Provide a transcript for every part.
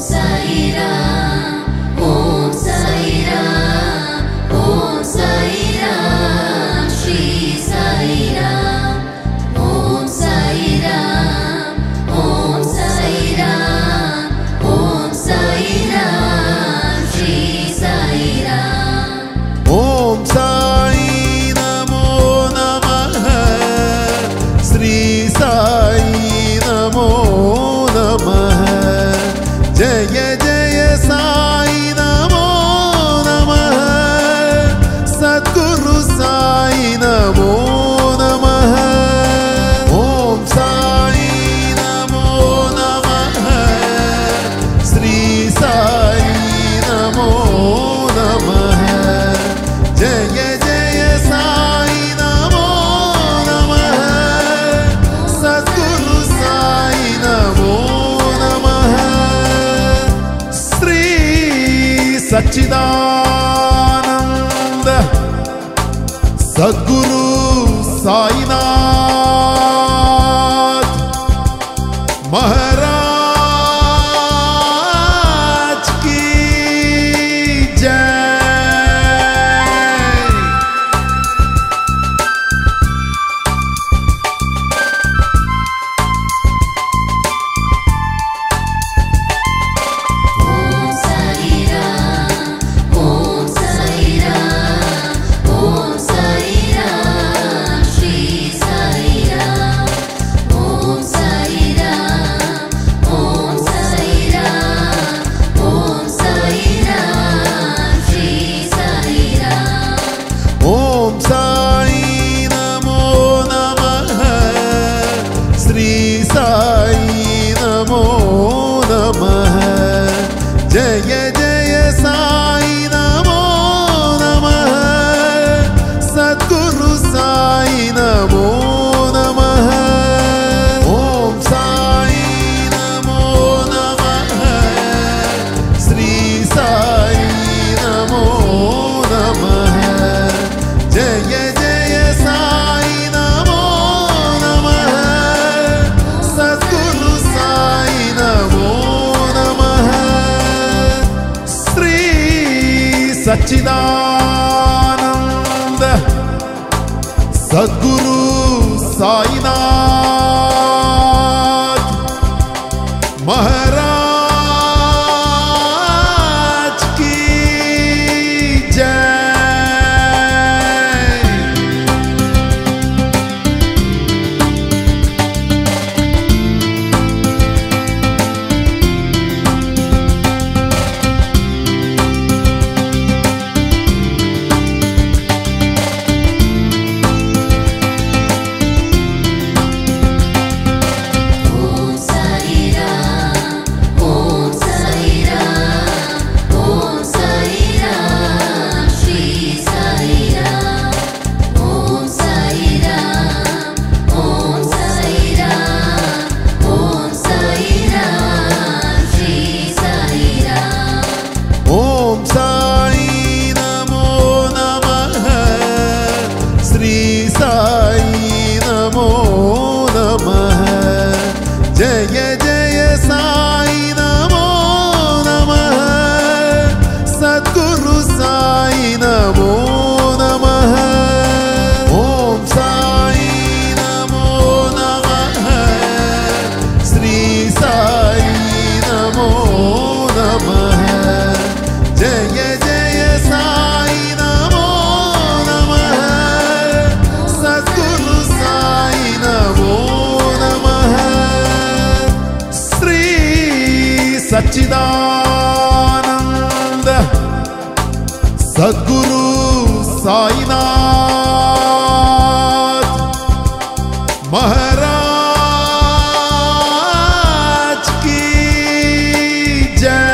सच्चिदानंद सद्गुरु साईनाथ महाराज की जय। जय जय साई नमो नमः सद्गुरु साई नमो नमः। ओम साई नमो नमः श्री साई नमो नमः। जय जय साई नमो नमः सद्गुरु साई नमो नमः। सच्चिदानंद सद्गुरु साईनाथ महाराज की जय। जय जय साई नमो नमः सद्गुरु साई नमो नमः। ओम साई नमो नमः श्री साई नमो नमः। जय जय साई नमो नमः सद्गुरु साई नमो नमः। सच्चिदानंद सद्गुरु साईनाथ महाराज की जय।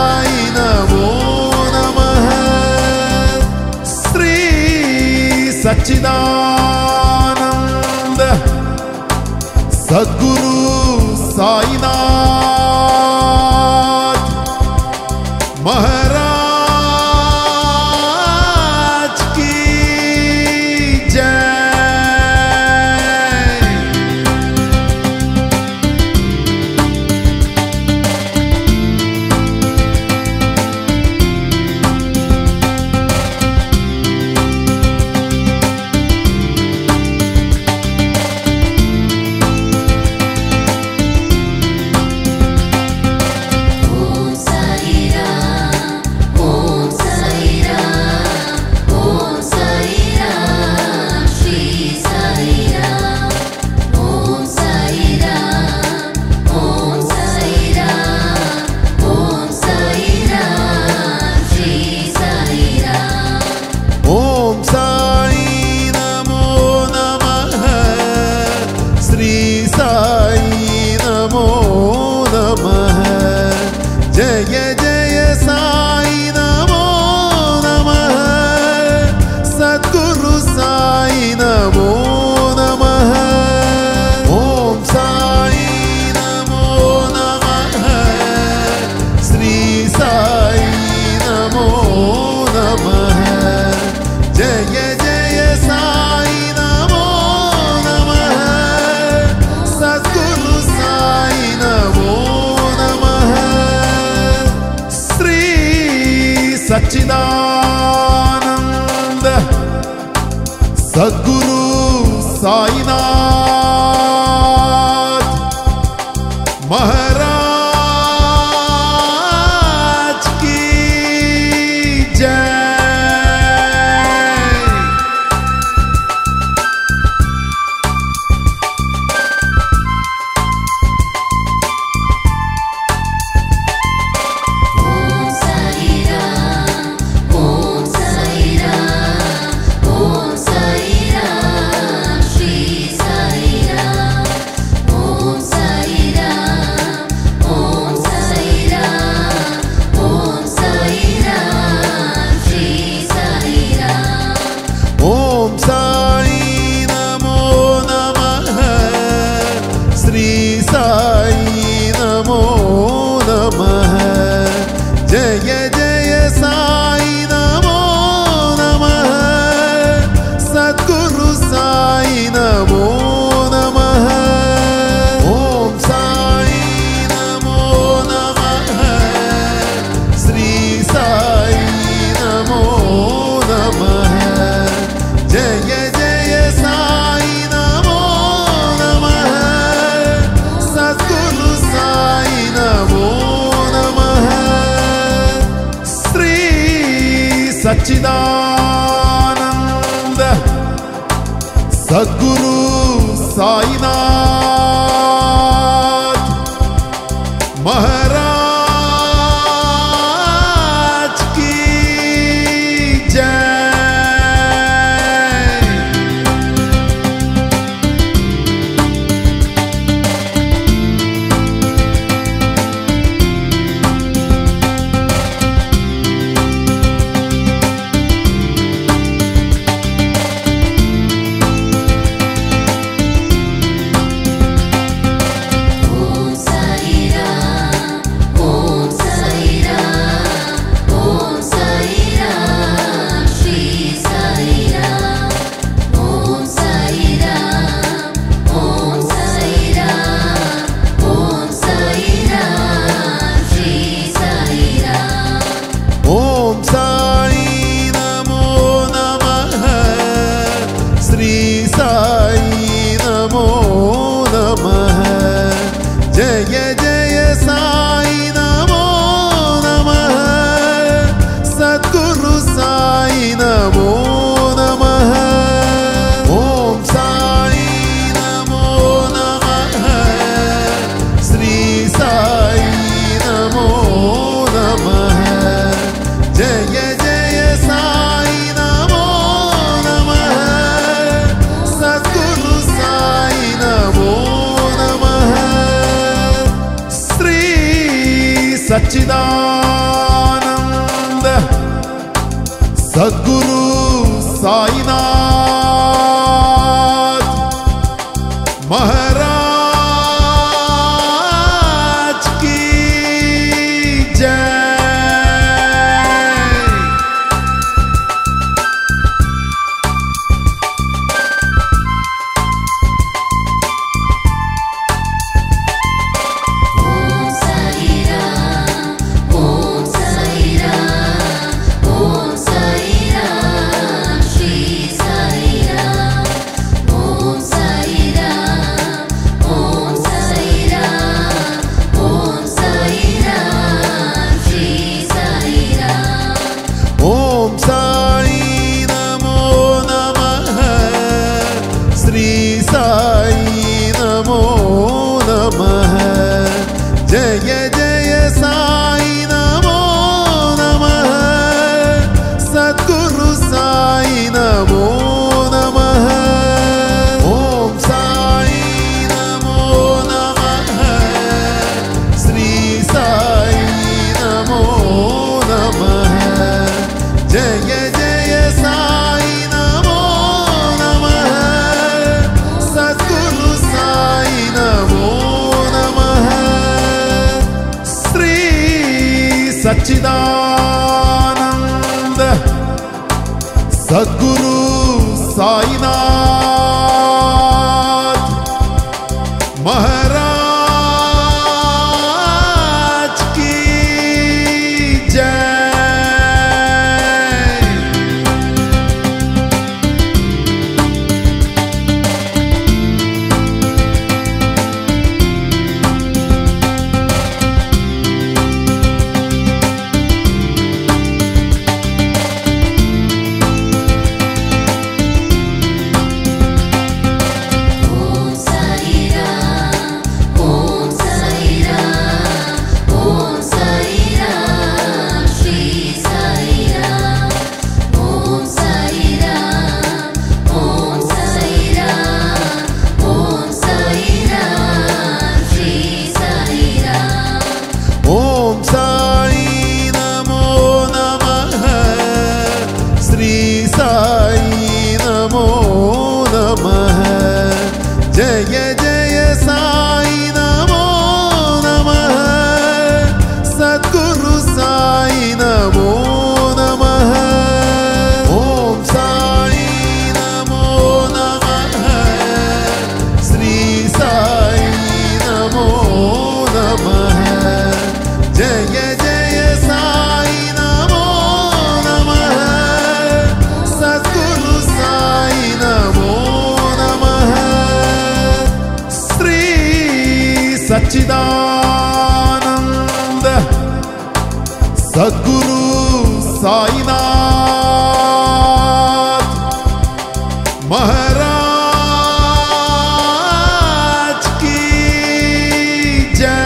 साई नमो नमः। श्री सच्चिदानंद सद्गुरु साईनाथ महाराज की जय। जय जय साई नमो नमः। सद्गुरु साई नमो नमः। ओम साई नमो नमः। श्री साई नमो नमः। जय जय साई नमो नमः। सद्गुरु साई नमो सच्चिदानंद सद्गुरु साईनाथ महाराज की जय। जय जय साई नमो नमः। सद्गुरु साई नमो नमः। ओम साई नमो नमः। श्री साई नमो नमः। जय जय साई नमो नमः। सद्गुरु साई नमो सच्चिदानंद सद्गुरु साईनाथ महाराज की जय। सद्गुरु साईनाथ महाराज की जय। जय जय साई नमो नमः सद्गुरु साई नमो नमः। ओम साई नमो नमः श्री साई नमो नमः। जय जय साई नमो नमः सद्गुरु साई नमो सच्चिदानंद सद्गुरु साईनाथ महाराज की जय। जय जय साई नमो नमः सद्गुरु साई नमो नमः। ओम साई नमो नमः श्री साई नमो नमः। जय जय साई नमो नमः सद्गुरु साई नमो सच्चिदानंद सद्गुरु साईनाथ महाराज की जय।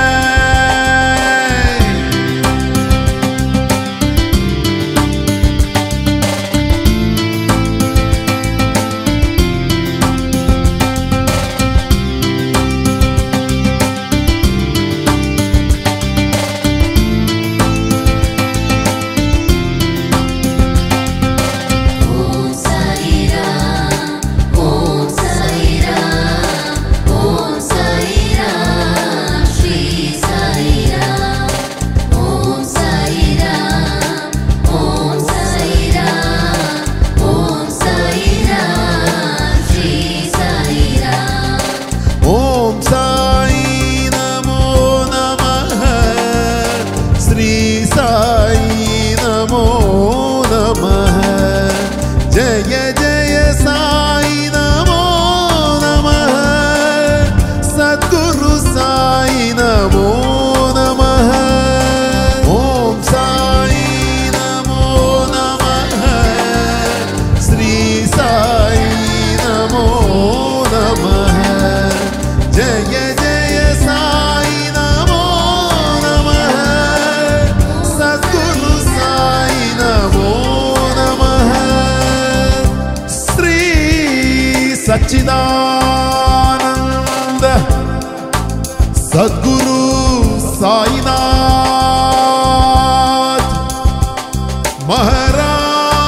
जय जय साई नमो नमः सद्गुरु साई नमो नमः। ओम साई नमो नमः श्री साई नमो नमः। जय जय साई नमो नमः सद्गुरु साई नमो नमः। सच्चिदानंद सद्गुरु साईनाथ महाराज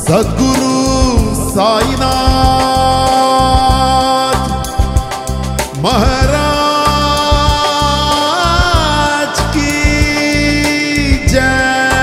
सद्गुरु साईनाथ महाराज की जय।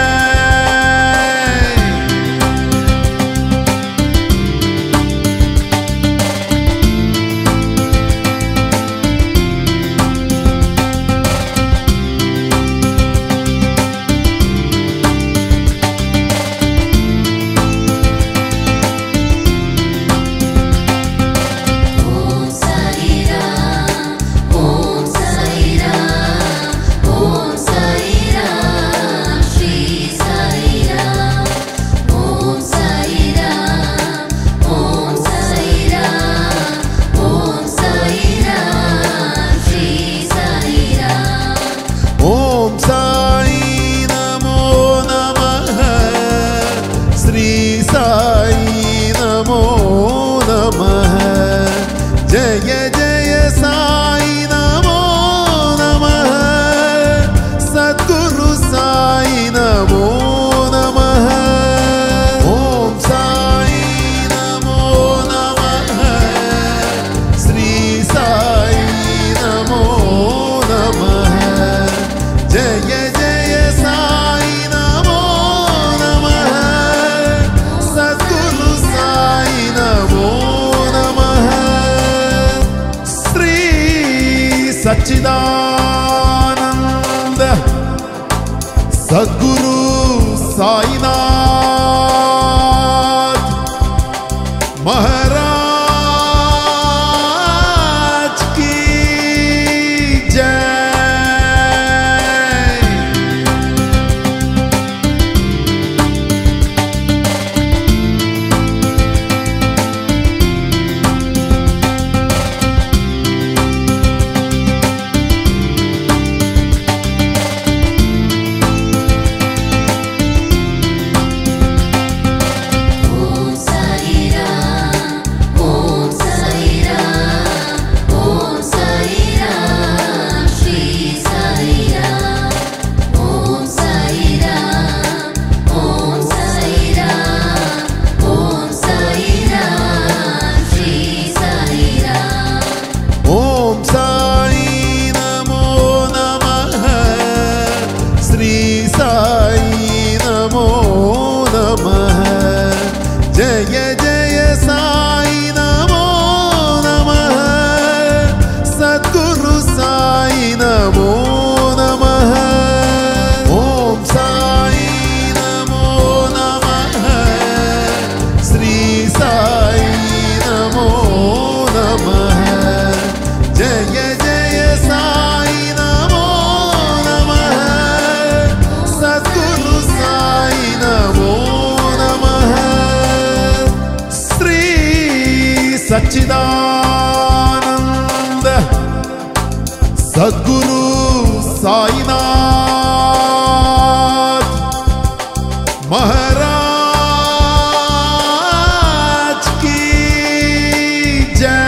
जय जय साई नमो नमः सद्गुरु साई नमो नमः। ओम साई नमो नमः श्री साई नमो नमः। जय जय साई नमो नमः सद्गुरु साई नमो सच्चिदानंद सद्गुरु साईनाथ महाराज की जय। जय जय साई नमो नमः सद्गुरु साई नमो नमः। ओम साई नमो नमः श्री साई नमो नमः। जय जय साई नमो नमः सद्गुरु साई नमो सच्चिदानंद सद्गुरु साईनाथ महाराज की जय।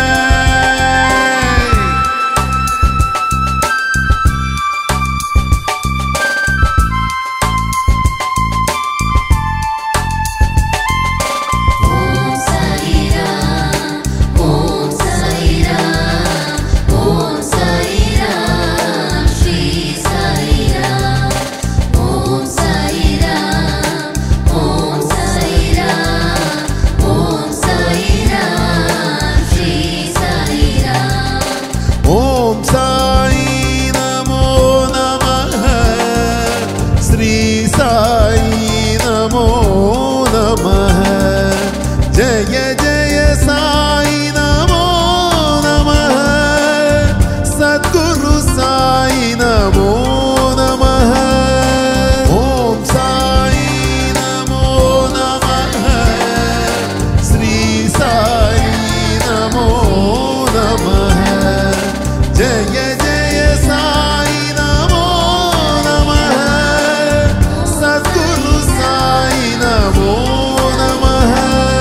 जय जय साई नमो नमः सद्गुरु साई नमो नमः। ओम साई नमो नमः श्री साई नमो नमः। जय जय साई नमो नमः सद्गुरु साई नमो नमः।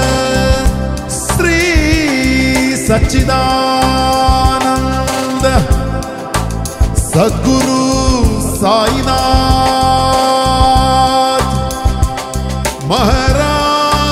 सच्चिदानंद सद्गुरु साईनाथ महाराज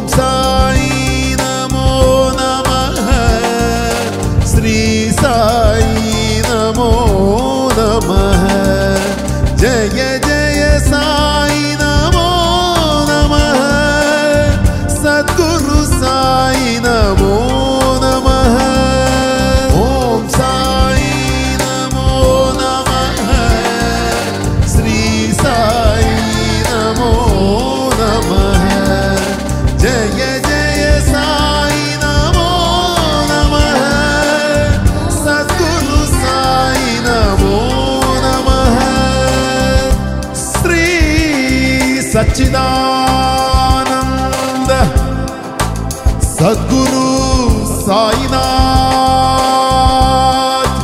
సాయి నమో నమః శ్రీ సాయి నమో నమః జయ జయ సాయి నమో నమః సద్గురు సాయి నమో నమః ఓం సాయి నమో నమః శ్రీ సాయి నమో నమః జయ జయ సాయి నమో నమః సద్గురు సాయి నమో నమః శ్రీ సచ్చిదానంద సద్గురు సాయినాథ్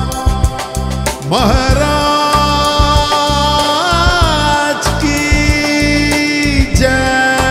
మహారాజ్ की जय।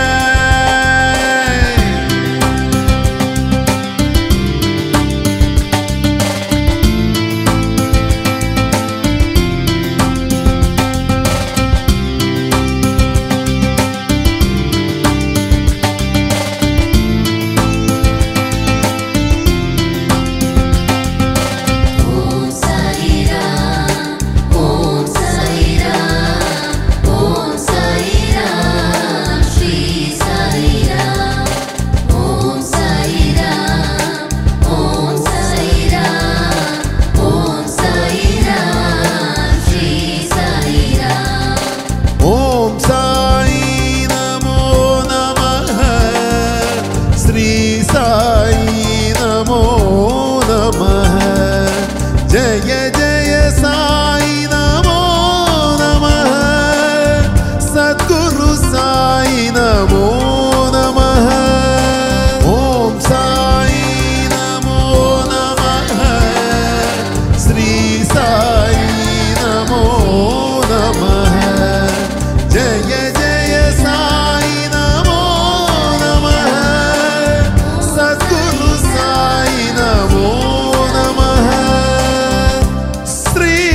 ఓం సాయి రామ్ ఓం సాయి రామ్ ఓం సాయి రామ్ శ్రీ సాయి రామ్ ఓం సాయి రామ్ ఓం సాయి రామ్ ఓం సాయి రామ్ శ్రీ సాయి రామ్ ఓం సాయి నమో నమః శ్రీ సాయి నమో నమః జయ జయ సాయి నమో నమః సద్గురు సాయి నమో నమః ఓం సాయి నమో నమః శ్రీ సాయి నమో నమః జయ జయ సాయి నమో నమః సద్గురు సాయి నమో నమః శ్రీ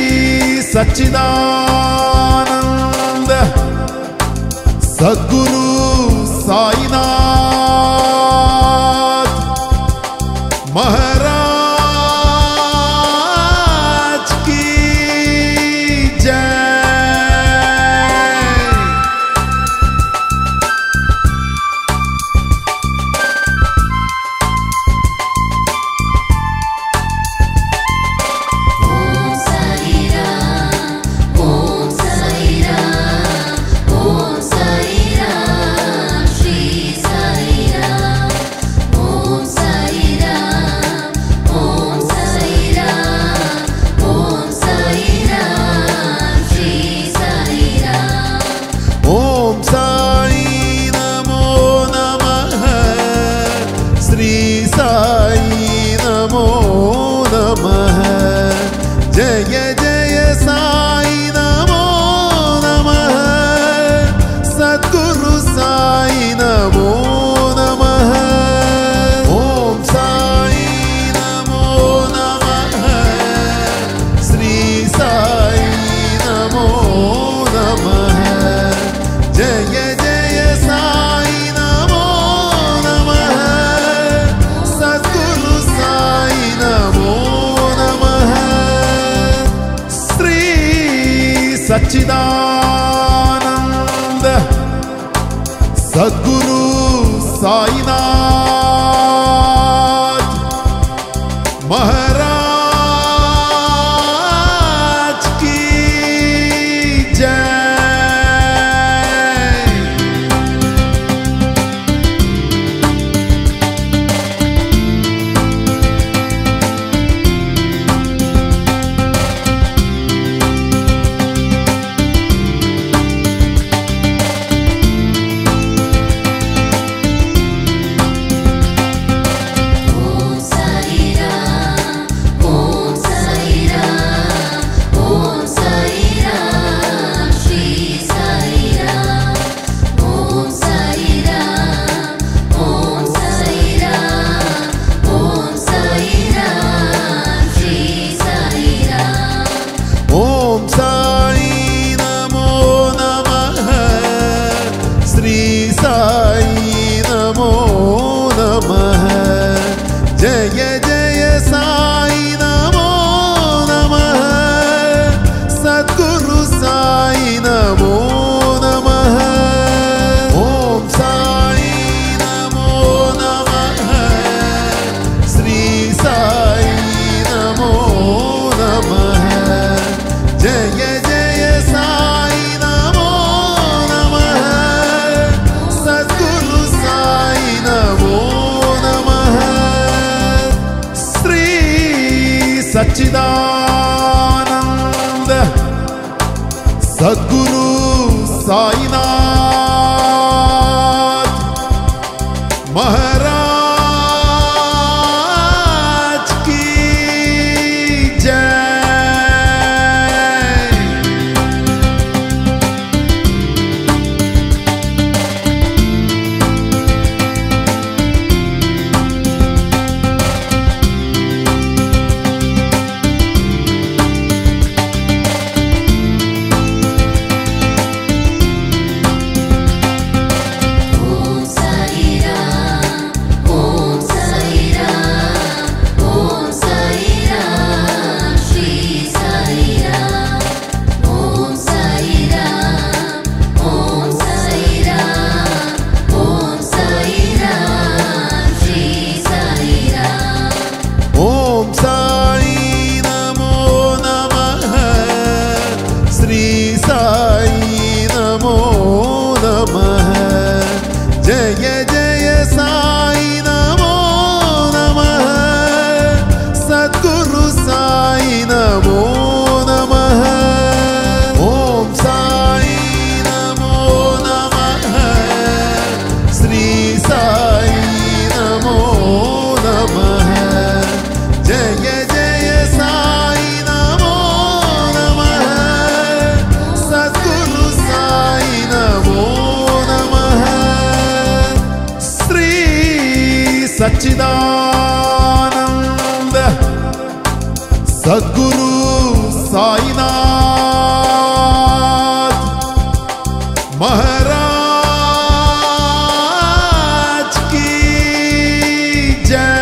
సచ్చిదానంద సద్గురు సాయినాథ్ మహారాజ్ की जय। ఓం సాయి రామ్ ఓం సాయి రామ్ ఓం సాయి రామ్ శ్రీ సాయి రామ్ ఓం సాయి రామ్ ఓం సాయి రామ్ ఓం సాయి రామ్ శ్రీ సాయి రామ్ ఓం సాయి నమో నమః శ్రీ సాయి నమో నమః జయ జయ సాయి నమో నమః సద్గురు సాయి నమో నమః ఓం సాయి నమో నమః శ్రీ సాయి నమో నమః జయ జయ సాయి నమో నమః సద్గురు సాయి నమో నమః శ్రీ సచ్చిదానంద సద్గురు సాయినాథ్ మహారాజ్ की जय। सच्चिदानंद सद्गुरु साईनाथ महाराज की जय। जय जय साई नमो नमः सद्गुरु साई नमो नमः। ओम साई नमो नमः श्री साई नमो नमः। जय जय साई नमो नमः सद्गुरु साई नमो सच्चिदानंद सद्गुरु साईनाथ महाराज की जय।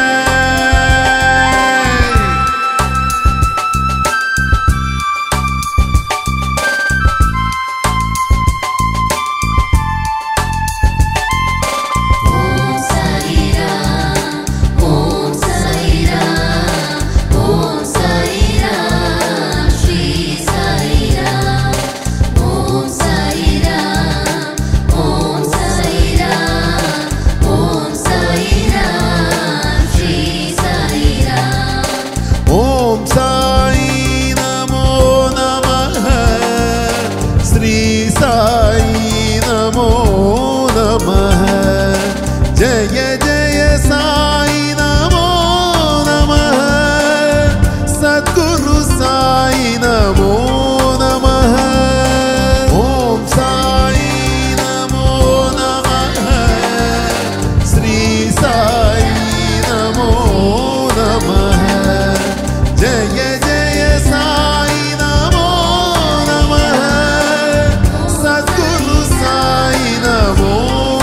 जय जय साई नमो नमः सद्गुरु साई नमो नमः। ओम साई नमो नमः श्री साई नमो नमः। जय जय साई नमो नमः सद्गुरु साई नमो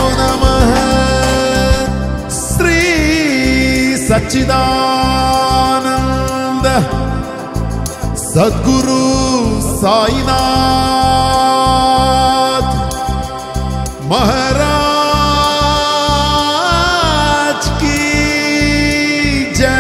सच्चिदानंद सद्गुरु साईनाथ महाराज की जय।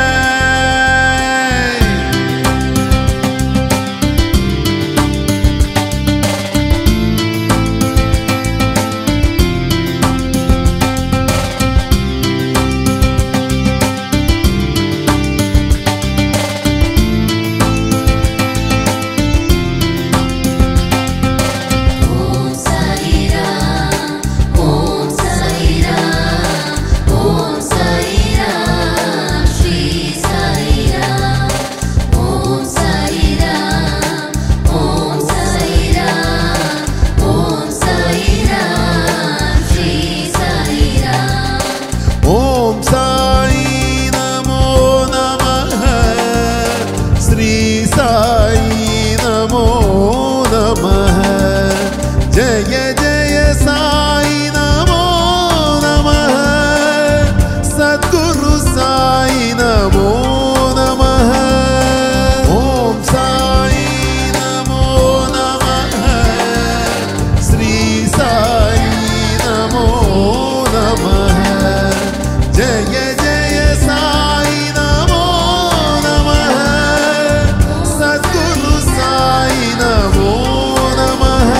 जय जय साई नमो नमः सद्गुरु साई नमो नमः। ओम साई नमो नमः श्री साई नमो नमः। जय जय साई नमो नमः सद्गुरु साई नमो नमः।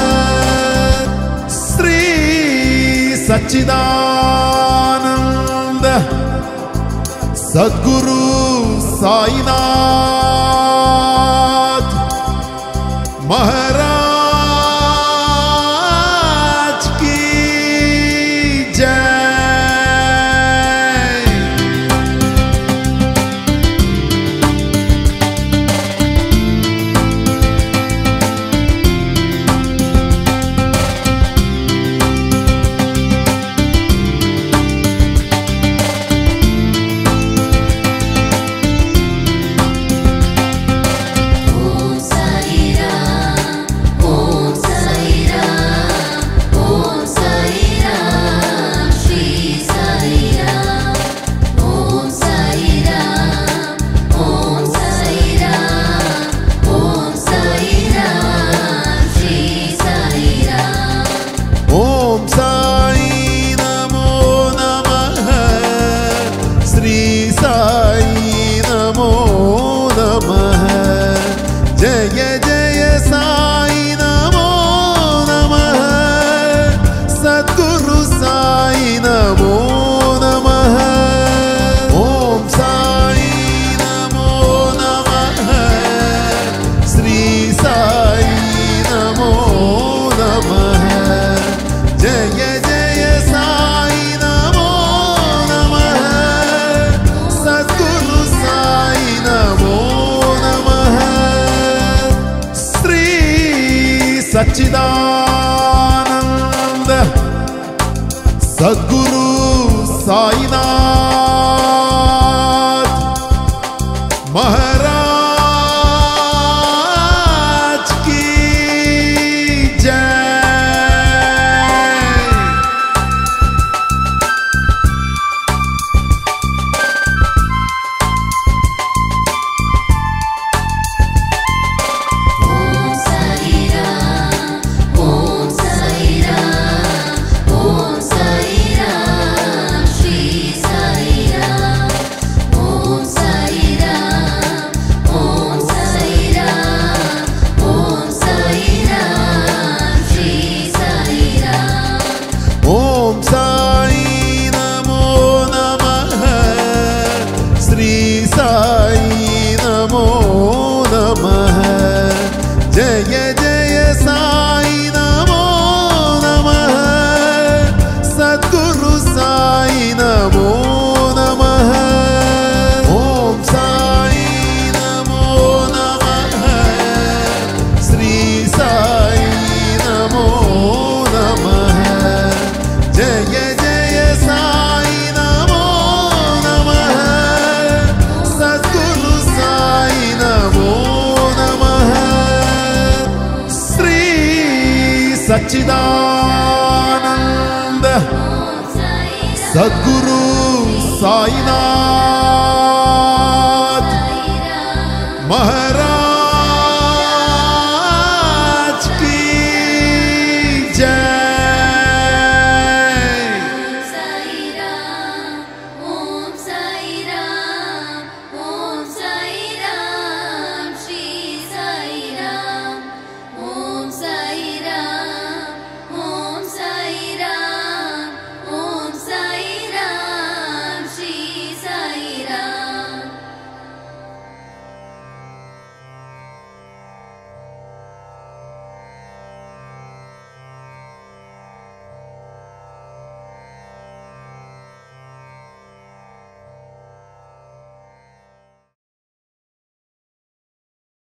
सच्चिदानंद सद्गुरु साईनाथ सच्चिदानंद सद्गुरु साईनाथ महाराज की जय। जय जय साई नमो नमः सद्गुरु साई नमो नमः। ओम साई नमो नमः श्री साई नमो नमः। जय जय साई नमो नमः सद्गुरु साई नमो सच्चिदानंद सद्गुरु साईनाथ महाराज।